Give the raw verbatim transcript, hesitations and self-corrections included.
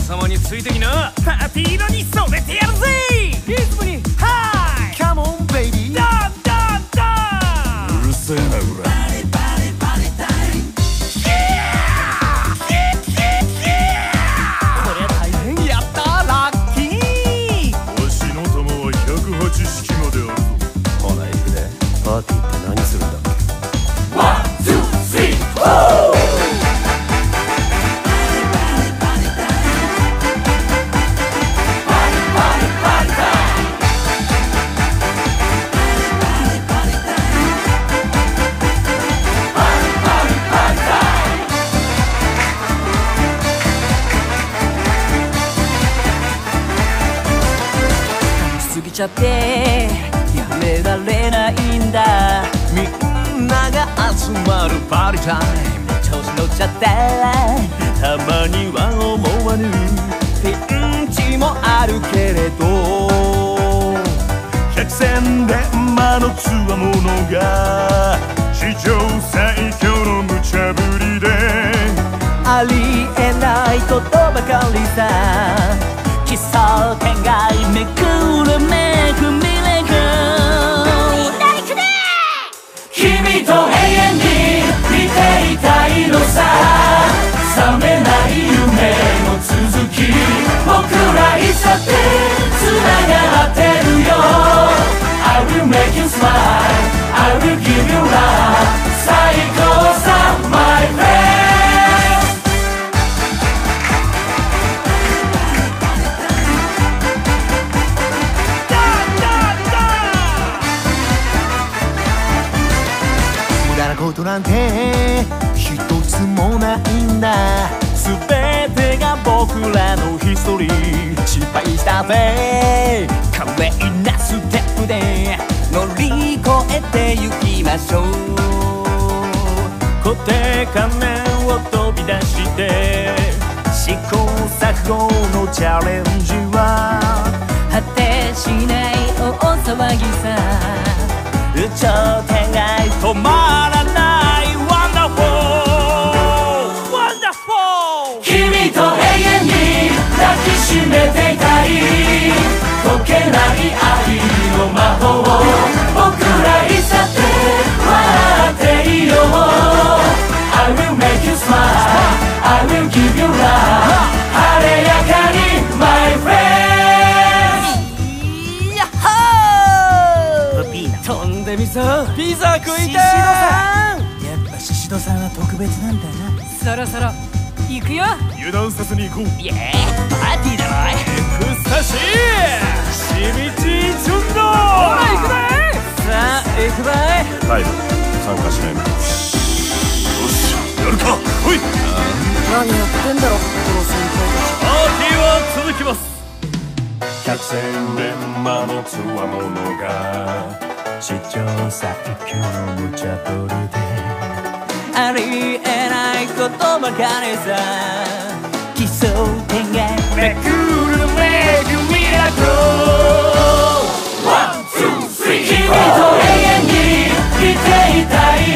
様についてきな。パーティー色に染めてやるぜ。リズムにハイ Come on baby ドンドンドン。うるせえなうら。こりゃ大変やった。ラッキー。 わしの玉はひゃくはち式まであるぞ。 ほら行くで。パーティーって何するんだっけ。 ワン、ツー、スリー、フォー。 過ぎちゃってやめられないんだ。みんなが集まるパーティータイム。調子乗っちゃってたまには思わぬピンチもあるけれど、 百戦錬磨のつわものが史上最強の無茶ぶりでありえないことばかりさ。奇想天外めくるめく未来が君と永遠に見ていたいのさ。覚めない夢の続き。僕らいつだってつながってるよ。 I will make you smile I will give you love 最高さ my friend。 ことなんて一つもないんだ。全てが僕らのヒストリー。失敗したぜ華麗なステップで乗り越えてゆきましょう。固定観念を飛び出して試行錯誤のチャレンジは果てしない大騒ぎさ。頂点外止まらない Wonderful Wonderful。 君と永遠に抱きしめていたい解けない愛の魔法。僕らいつだって笑っていいよ。 I will make you smile I will give you love 晴れやかに my friend。 飛んでみそう。ピザ食いたい。やっぱシシドさんは特別なんだな。そろそろ行くよ。 油断せずに行こう。 イエーイパーティーだろ。エクスタシーしみちいチュンド。ほら行くぜ。さあ行くぜ。 タイム参加しないの。よしやるか来い。 何やってんだろこの先輩たち。パーティーは続きます。 百戦錬磨のつわものが史上最強の無茶ぶりでありえないことばかりさ。奇想天外めくるめくミラクル。 ワン、ツー、スリー。君と永遠にいていたい